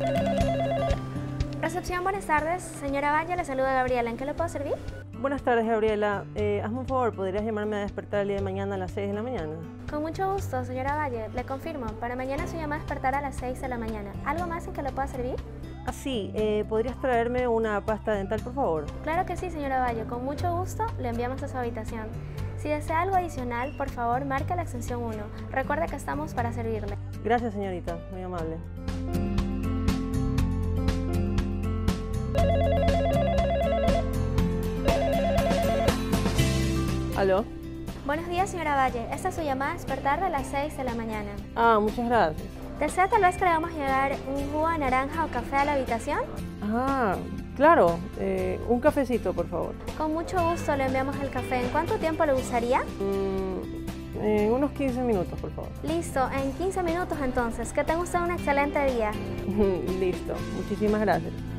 Recepción, buenas tardes. Señora Valle, le saluda Gabriela. ¿En qué le puedo servir? Buenas tardes, Gabriela. Hazme un favor, ¿podrías llamarme a despertar el día de mañana a las 6 de la mañana? Con mucho gusto, señora Valle. Le confirmo, para mañana su llamada despertará a las 6 de la mañana. ¿Algo más en que le pueda servir? Sí, ¿podrías traerme una pasta dental, por favor? Claro que sí, señora Valle. Con mucho gusto le enviamos a su habitación. Si desea algo adicional, por favor, marque la extensión 1. Recuerde que estamos para servirle. Gracias, señorita. Muy amable. ¿Aló? Buenos días, señora Valle. Esta es su llamada a despertar a las 6 de la mañana. Muchas gracias. ¿Desea tal vez que le hagamos llegar un jugo de naranja o café a la habitación? Claro. Un cafecito, por favor. Con mucho gusto le enviamos el café. ¿En cuánto tiempo le gustaría? En unos 15 minutos, por favor. Listo, en 15 minutos entonces. Que tenga usted un excelente día. Listo. Muchísimas gracias.